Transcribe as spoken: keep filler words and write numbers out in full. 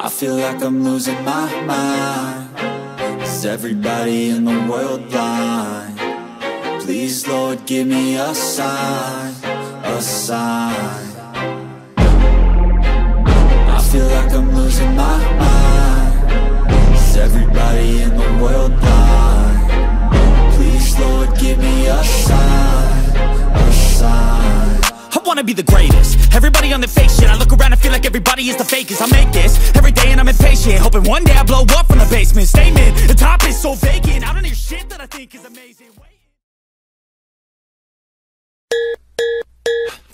I feel like I'm losing my mind. Is everybody in the world blind? Please, Lord, give me a sign, a sign. I feel like I'm losing my mind. Is everybody in the world blind? Please, Lord, give me a sign, a sign. I wanna be the greatest. Everybody on the fake shit. I look around and feel like everybody is the fakest. I make this every day and I'm impatient, hoping one day I blow up from the basement. Statement, the top is so vacant. I don't hear shit that I think is amazing. Wait.